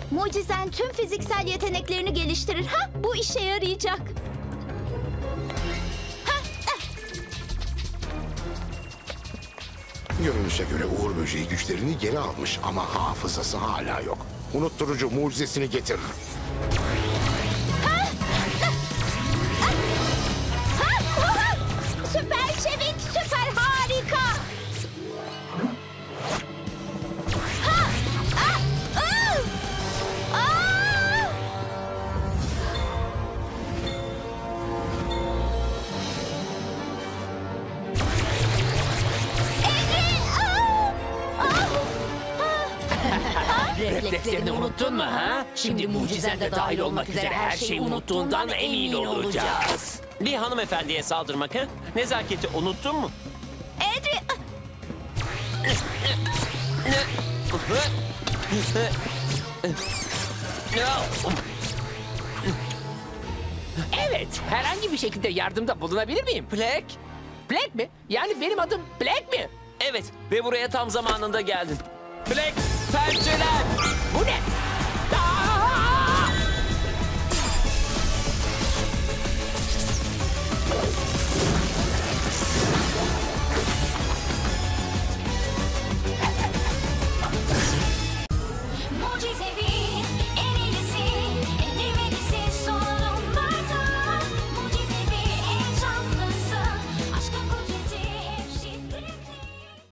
Mucizen tüm fiziksel yeteneklerini geliştirir. Ha, bu işe yarayacak. Görünüşe göre Uğur Böceği güçlerini geri almış ama hafızası hala yok. Unutturucu mucizesini getir. Süper çevik, süper harika. Ha! Ah! Ah! Ah! Edrin! Reflekslerini unuttun mu ha? Şimdi mucizen de dahil olmak üzere her şeyi unuttuğundan emin olacağız. Bir hanımefendiye saldırmak ha? Nezaketi unuttun mu? Edrin! Evet, herhangi bir şekilde yardımda bulunabilir miyim? Black? Black mi? Yani benim adım Black mi? Evet ve buraya tam zamanında geldin. Black, pençeler! Bu ne?